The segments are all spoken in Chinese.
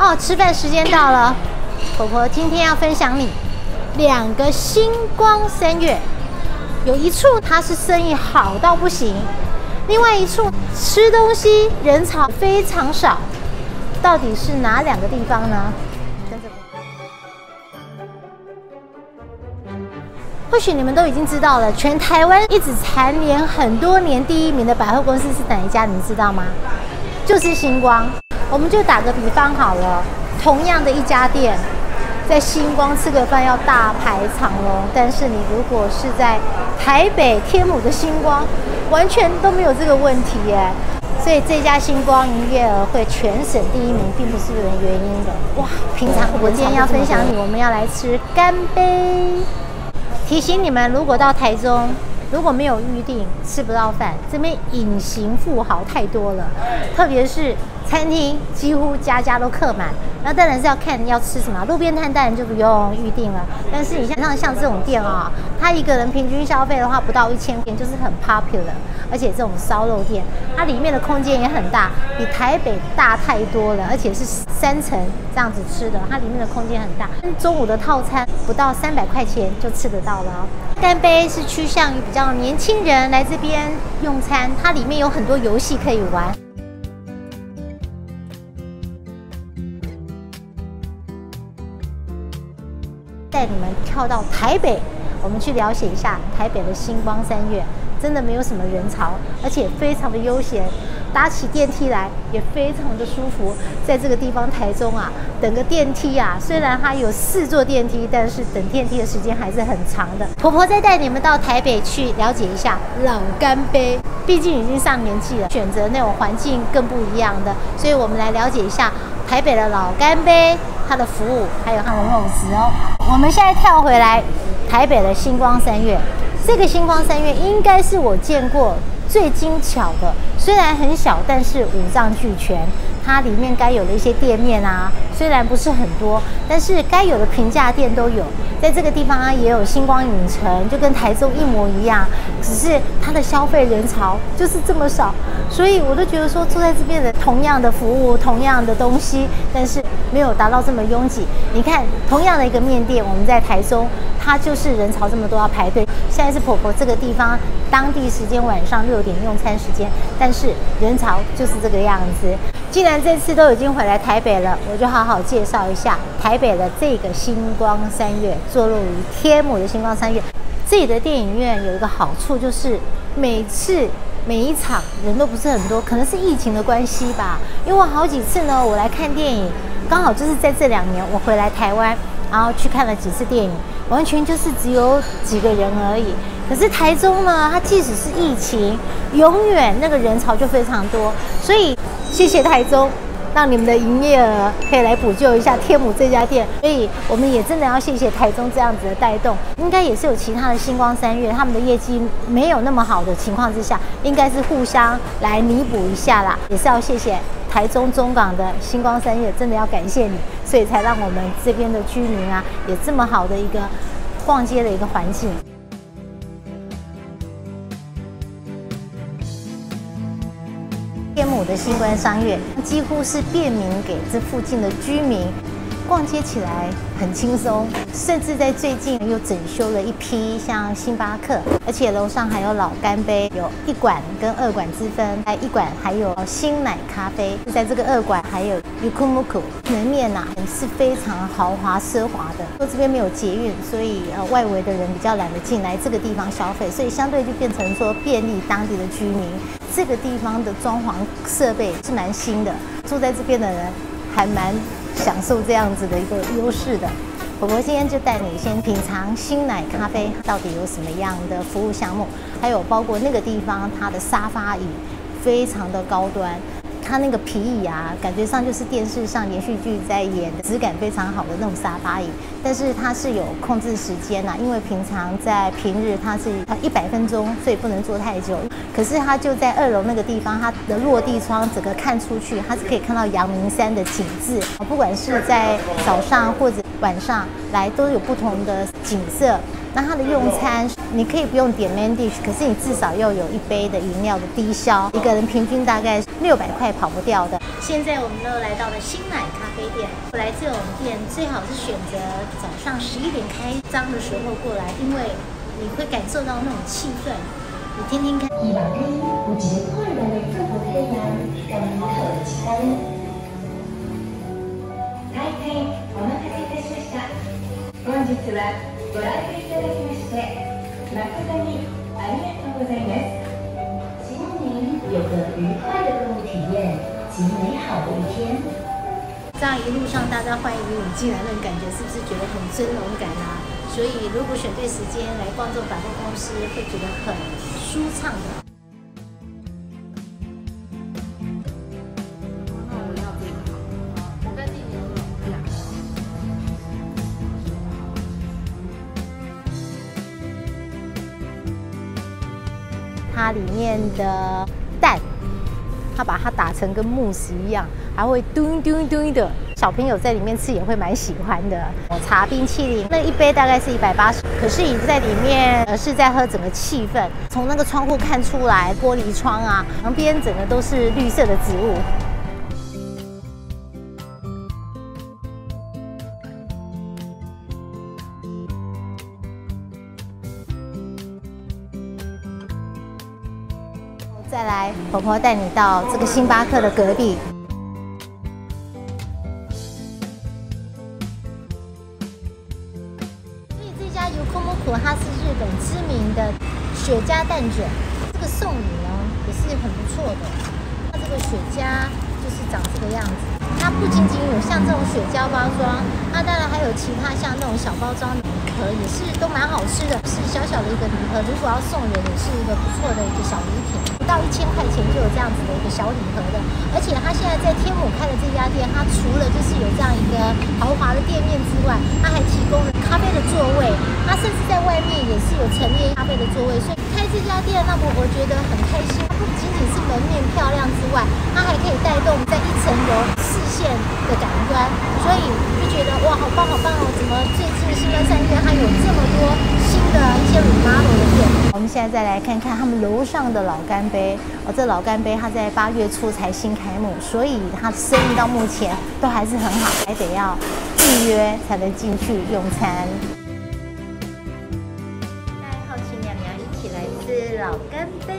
哦，吃饭时间到了，婆婆今天要分享你2个星光3月，有一处它是生意好到不行，另外一处吃东西人潮非常少，到底是哪2个地方呢？跟着或许你们都已经知道了，全台湾一直蝉联很多年第1名的百货公司是哪一家？你们知道吗？就是星光。我们就打个比方好了，同样的一家店，在星光吃个饭要大排长龙，但是你如果是在台北天母的星光，完全都没有这个问题耶。所以这家星光营业额会全省第1名，并不是没有原因的。哇，平常我今天要分享你，我们要来吃干杯。提醒你们，如果到台中，如果没有预定，吃不到饭。这边隐形富豪太多了，特别是餐厅几乎家家都客满。那当然是要看要吃什么，路边摊当然就不用预定了。但是你像这种店啊，它一个人平均消费的话不到1000元，就是很 popular。而且这种烧肉店，它里面的空间也很大，比台北大太多了，而且是3层这样子吃的，它里面的空间很大。中午的套餐不到300块钱就吃得到了哦。干杯是趋向于比较年轻人来这边用餐，它里面有很多游戏可以玩。带你们跳到台北，我们去了解一下台北的星光3月，真的没有什么人潮，而且非常的悠闲，搭起电梯来也非常的舒服。在这个地方台中啊，等个电梯啊，虽然它有4座电梯，但是等电梯的时间还是很长的。婆婆再带你们到台北去了解一下老干杯，毕竟已经上年纪了，选择那种环境更不一样的，所以我们来了解一下台北的老干杯，它的服务还有它的肉质哦。我们现在跳回来台北的星光3月，这个星光3月应该是我见过最精巧的，虽然很小，但是五脏俱全。它里面该有的一些店面啊，虽然不是很多，但是该有的平价店都有。在这个地方啊，也有星光影城，就跟台中一模一样，只是它的消费人潮就是这么少，所以我都觉得说坐在这边的同样的服务，同样的东西，但是没有达到这么拥挤。你看，同样的一个面店，我们在台中，它就是人潮这么多要排队。现在是婆婆这个地方当地时间晚上6点用餐时间，但是人潮就是这个样子。既然这次都已经回来台北了，我就好好介绍一下台北的这个星光3月，坐落于天母的星光3月。这里的电影院有一个好处，就是每一场人都不是很多，可能是疫情的关系吧。因为我好几次呢，我来看电影，刚好就是在这2年我回来台湾，然后去看了几次电影，完全就是只有几个人而已。可是台中呢，它即使是疫情，永远那个人潮就非常多，所以谢谢台中，让你们的营业额可以来补救一下天母这家店。所以我们也真的要谢谢台中这样子的带动，应该也是有其他的星光3月，他们的业绩没有那么好的情况之下，应该是互相来弥补一下啦。也是要谢谢台中中港的星光3月，真的要感谢你，所以才让我们这边的居民啊，有这么好的一个逛街的一个环境。天母的星光3月几乎是便民给这附近的居民，逛街起来很轻松，甚至在最近又整修了一批像星巴克，而且楼上还有老干杯，有1馆跟2馆之分，在1馆还有星奶咖啡，在这个2馆还有 Yukumuku 门面啊，是非常豪华奢华的。说这边没有捷运，所以外围的人比较懒得进来这个地方消费，所以相对就变成说便利当地的居民。这个地方的装潢设备是蛮新的，住在这边的人还蛮享受这样子的一个优势的。婆婆今天就带你先品尝星奶咖啡到底有什么样的服务项目，还有包括那个地方它的沙发椅非常的高端，它那个皮椅啊，感觉上就是电视上连续剧在演的，质感非常好的那种沙发椅。但是它是有控制时间因为平常在平日它是100分钟，所以不能坐太久。可是它就在2楼那个地方，它的落地窗整个看出去，它是可以看到阳明山的景致。不管是在早上或者晚上来，都有不同的景景色。那它的用餐，你可以不用点 main dish， 可是你至少要有1杯的饮料的低消，一个人平均大概600块跑不掉的。现在我们都来到了新奶咖啡店，来自我们店最好是选择早上11点开张的时候过来，因为你会感受到那种气氛。你听听看。 2番におじで声の熱を提案したものを誓う。大変お待たせいたしました。本日はご来店いただきまして誠にありがとうございます。希望您有个愉快的购物体验及美好的一天。 这样一路上大家欢迎你进来，那种感觉是不是觉得很尊荣感啊？所以如果选对时间来逛这种百货公司，会觉得很舒畅的。 那我要这个好，我再订牛肉。 它里面的蛋，它把它打成跟慕斯一样，还会嘟嘟嘟的。小朋友在里面吃也会蛮喜欢的。茶冰淇淋那一杯大概是180，可是你在里面是在喝整个气氛。从那个窗户看出来，玻璃窗啊，旁边整个都是绿色的植物。再来，婆婆带你到这个星巴克的隔壁。所以这家Yokomoku它是日本知名的雪茄蛋卷，这个送礼呢也是很不错的。它这个雪茄就是长这个样子，它不仅仅有像这种雪茄包装，那当然还有其他像那种小包装礼盒，也是都蛮好吃的，是小小的一个礼盒，如果要送人也是一个不错的一个小礼品。不到1000块钱就有这样子的一个小礼盒的，而且它现在在天母开的这家店，它除了就是有这样一个豪华的店面之外，它还提供了咖啡的座位，它甚至在外面也是有陈列咖啡的座位，所以开这家店让我觉得很开心。它不仅仅是门面漂亮之外，它还可以带动在1层楼视线的感官，所以就觉得哇，好棒好棒哦！怎么最近新乐3月它有这么多新的一些 remodel 的店？我们现在再来看看他们楼上的老干杯哦，这老干杯它在8月初才新开幕，所以它生意到目前都还是很好，还得要预约才能进去用餐。带好奇娘娘一起来吃老干杯。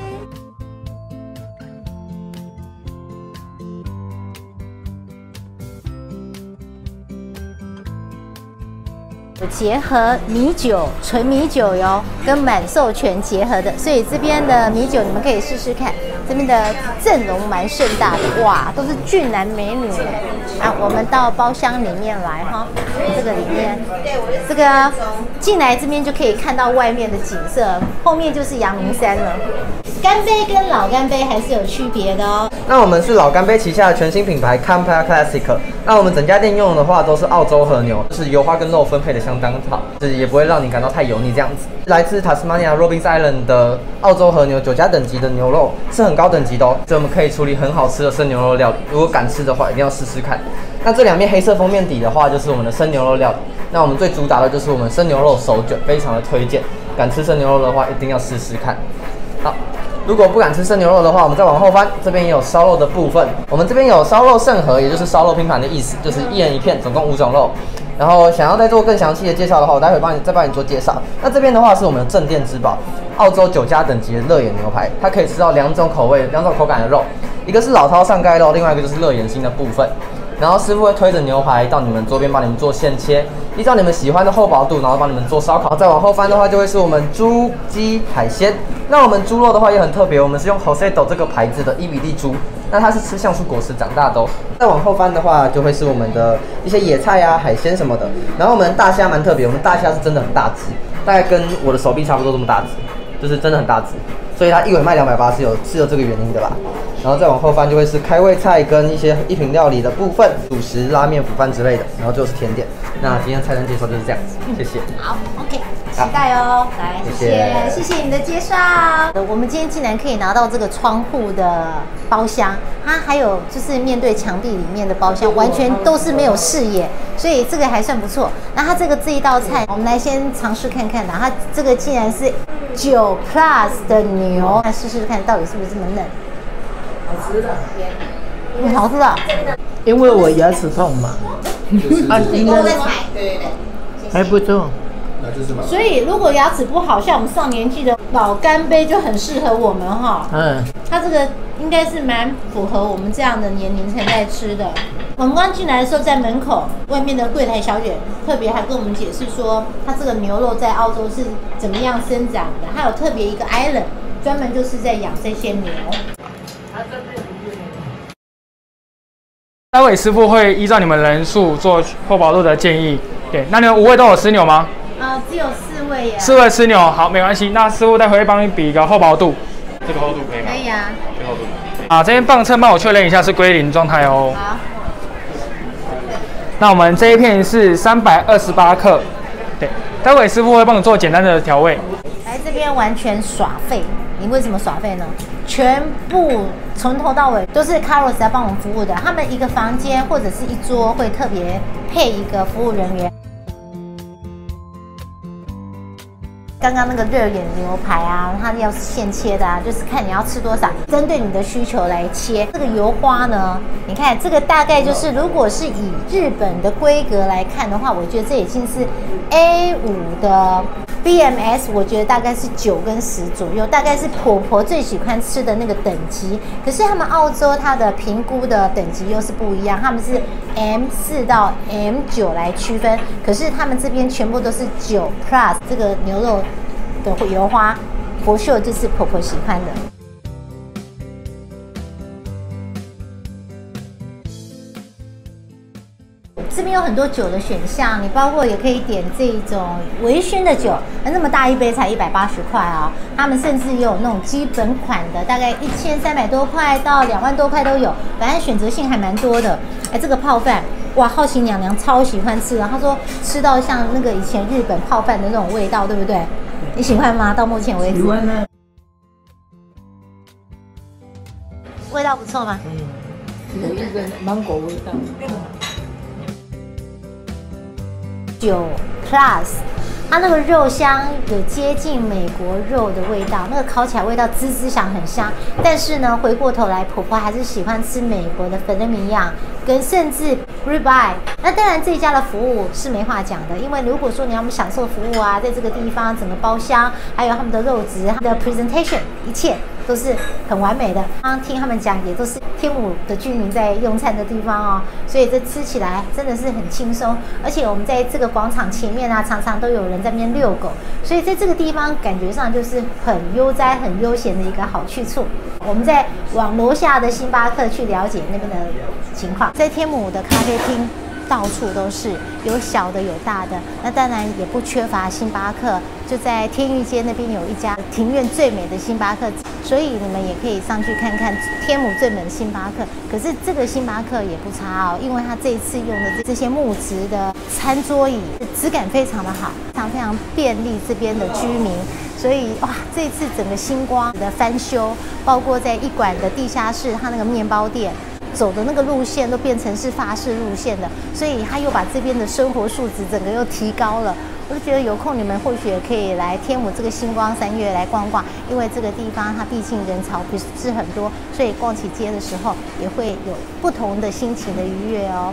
结合米酒、纯米酒哟，跟满授权结合的，所以这边的米酒你们可以试试看。这边的阵容蛮盛大的，哇，都是俊男美女啊！我们到包厢里面来哈，这个里面，这个进来这边就可以看到外面的景色，后面就是阳明山了。干杯跟老干杯还是有区别的哦。 那我们是老干杯旗下的全新品牌 Compare Classic。那我们整家店用的话都是澳洲和牛，就是油花跟肉分配的相当好，就是也不会让你感到太油腻这样子。来自塔斯马尼亚 Robbins Island 的澳洲和牛9家等级的牛肉是很高等级的哦，所以我们可以处理很好吃的生牛肉料理。如果敢吃的话，一定要试试看。那这2面黑色封面底的话，就是我们的生牛肉料理。那我们最主打的就是我们生牛肉手卷，非常的推荐。敢吃生牛肉的话，一定要试试看。好。如果不敢吃生牛肉的话，我们再往后翻，这边也有烧肉的部分。我们这边有烧肉盛盒，也就是烧肉拼盘的意思，就是1人1片，总共5种肉。然后想要再做更详细的介绍的话，我待会再帮你做介绍。那这边的话是我们的镇店之宝，澳洲9家等级的乐眼牛排，它可以吃到2种口味、2种口感的肉，一个是老饕上盖肉，另外一个就是乐眼心的部分。然后师傅会推着牛排到你们桌边帮你们做现切，依照你们喜欢的厚薄度，然后帮你们做烧烤。再往后翻的话，就会是我们猪、鸡、海鲜。那我们猪肉的话也很特别，我们是用 Hoseto 这个牌子的伊比利猪，那它是吃橡树果实长大的哦。再往后翻的话，就会是我们的一些野菜啊、海鲜什么的。然后我们大虾蛮特别，我们大虾是真的很大只，大概跟我的手臂差不多这么大只，就是真的很大只。所以它一尾卖280是有这个原因的啦。然后再往后翻就会是开胃菜跟一些一品料理的部分，主食、拉面、腐饭之类的，然后就是甜点。那今天菜单介绍就是这样子，谢谢。 好 ，OK， 期待哦。来，谢谢你的介绍。我们今天竟然可以拿到这个窗户的包厢， 它还有就是面对墙壁里面的包厢，完全都是没有视野，所以这个还算不错。那它这一道菜，我们来先尝试看看它这个竟然是9 plus 的牛，来试试看到底是不是这么嫩。好吃的，好吃的。 因为我牙齿痛嘛，应该对， 还不错。 所以如果牙齿不好，像我们上年纪的老干杯就很适合我们哈。它这个应该是蛮符合我们这样的年龄层在吃的。我们刚进来的时候，在门口外面的柜台小姐特别还跟我们解释说，它这个牛肉在澳洲是怎么样生长的，它有特别一个 island 专门就是在养这些牛。 待会师傅会依照你们人数做厚薄度的建议。对，那你们5位都有吃牛吗？ 只有4位耶。 4位吃牛，好，没关系。那师傅待会会帮你比一个厚薄度。这个厚度可以吗？ 可以啊。 这个厚度。这边磅秤帮我确认一下是归零状态哦。 好。 那我们这一片是328克。对，待会师傅会帮你做简单的调味。 来这边完全耍废，你为什么耍废呢？全部从头到尾都是 Carlos 在帮我们服务的，他们一个房间或者是一桌会特别配一个服务人员。刚刚那个热眼牛排啊，它要是现切的啊，就是看你要吃多少，针对你的需求来切。这个油花呢，你看这个大概就是，如果是以日本的规格来看的话，我觉得这已经是 A5 的 BMS， 我觉得大概是9跟10左右，大概是婆婆最喜欢吃的那个等级。可是他们澳洲它的评估的等级又是不一样，他们是 M4 到 M9 来区分，可是他们这边全部都是9 plus 这个牛肉的油花，for sure就是婆婆喜欢的。这边有很多酒的选项，你包括也可以点这种微醺的酒，那么大一杯才180块啊。他们甚至也有那种基本款的，大概1300多块到2万多块都有，反正选择性还蛮多的。这个泡饭，哇，好奇娘娘超喜欢吃的，她说吃到像那个以前日本泡饭的那种味道，对不对？你喜欢吗？到目前为止， 喜欢呢。 味道不错吗？ 有一个芒果味道。 9 plus， 它那个肉香有接近美国肉的味道，那个烤起来味道滋滋响，很香。但是呢，回过头来，婆婆还是喜欢吃美国的粉嫩米样，跟甚至 ribeye。那当然，这一家的服务是没话讲的，因为如果说你要享受服务啊，在这个地方整个包厢，还有他们的肉质、他们的 presentation， 一切都是很完美的。刚刚听他们讲，也都是天母的居民在用餐的地方哦，所以这吃起来真的是很轻松。而且我们在这个广场前面啊，常常都有人在那边遛狗，所以在这个地方感觉上就是很悠哉、很悠闲的一个好去处。我们再往楼下的星巴克去了解那边的情况，在天母的咖啡厅到处都是，有小的有大的，那当然也不缺乏星巴克，就在天域街那边有一家庭院最美的星巴克，所以你们也可以上去看看天母最美的星巴克。可是这个星巴克也不差哦，因为它这一次用的这些木质的餐桌椅，质感非常的好，非常便利这边的居民。所以哇，这一次整个星光的翻修，包括在一馆的地下室，它那个面包店走的那个路线都变成是法式路线的，所以他又把这边的生活素质整个又提高了。我就觉得有空你们或许也可以来天母这个星光3月来逛逛，因为这个地方它毕竟人潮不是很多，所以逛起街的时候也会有不同的心情的愉悦哦。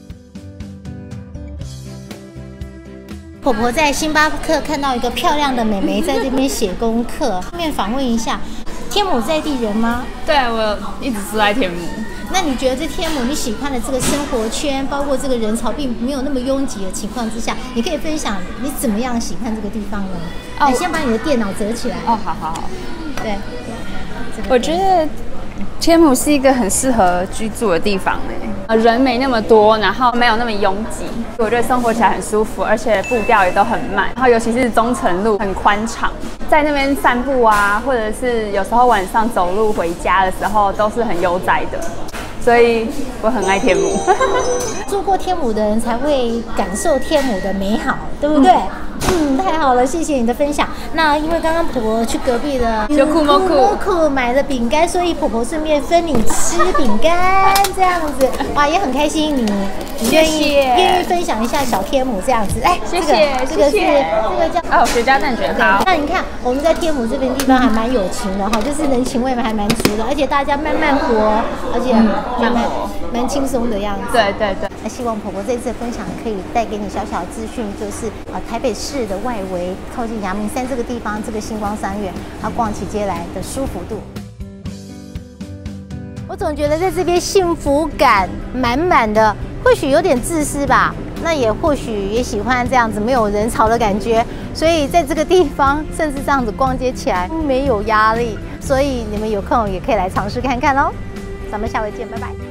婆婆在星巴克看到一个漂亮的美眉在这边写功课，顺便访问一下，天母在地人吗？ 对，我一直住在天母。 那你觉得在天母你喜欢的这个生活圈，包括这个人潮并没有那么拥挤的情况之下，你可以分享你怎么样喜欢这个地方呢？你先把你的电脑折起来。 哦，好。 对， 我觉得天母是一个很适合居住的地方人没那么多，然后没有那么拥挤，我觉得生活起来很舒服，而且步调也都很慢，然后尤其是中城路很宽敞，在那边散步啊，或者是有时候晚上走路回家的时候都是很悠哉的，所以我很爱天母。 住过天母的人才会感受天母的美好，对不对？ 太好了，谢谢你的分享。那因为刚刚婆婆去隔壁的Yokumoku买了饼干，所以婆婆顺便分你吃饼干，这样子，哇，也很开心。你愿意分享一下小天母这样子，来， 谢谢， 这个叫雪茄蛋卷好。 那你看我们在天母这边地方还蛮有情的哈，就是人情味还蛮足的，而且大家慢慢活，而且蛮轻松的样子。 对。 那希望婆婆这次的分享可以带给你小小的资讯，就是台北市的外围，靠近阳明山这个地方，这个星光三月，它逛起街来的舒服度。我总觉得在这边幸福感满满的，或许有点自私吧，那也或许也喜欢这样子没有人潮的感觉，所以在这个地方，甚至这样子逛街起来没有压力，所以你们有空也可以来尝试看看哦。咱们下回见，拜拜。